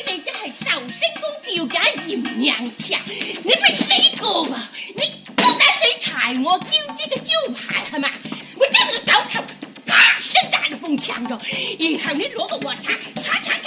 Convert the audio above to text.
你真係壽星公吊架嫌娘強，你係死過啊！你高膽水柴我標誌嘅招牌係嘛？我將你個狗頭啪聲打你埲牆度，然後你攞個鑊鏟